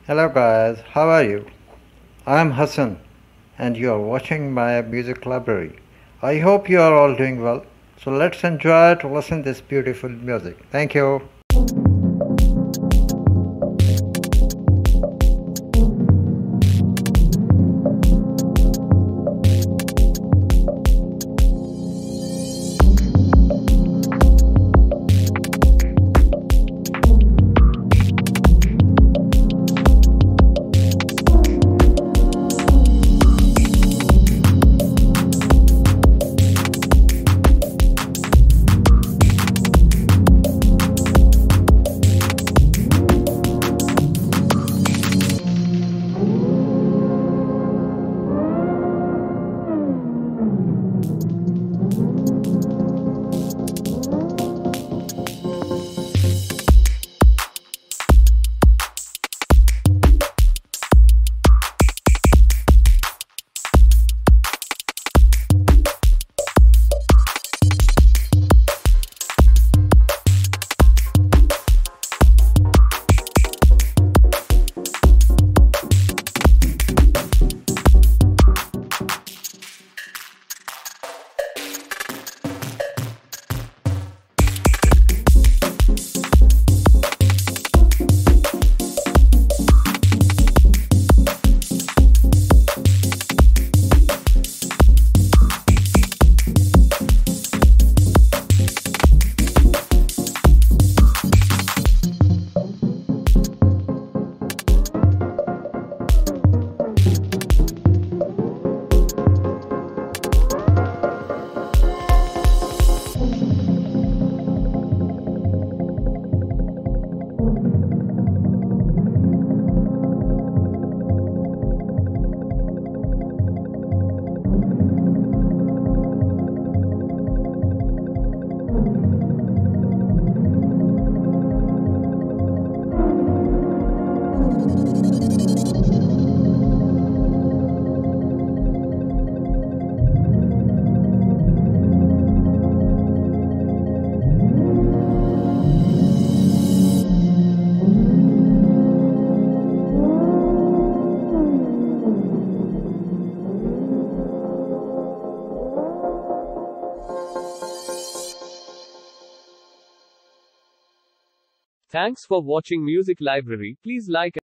Hello guys, how are you? I'm Hassan and you are watching my music library. I hope you are all doing well. So let's enjoy to listen this beautiful music. Thank you. Thanks for watching Music Library. Please like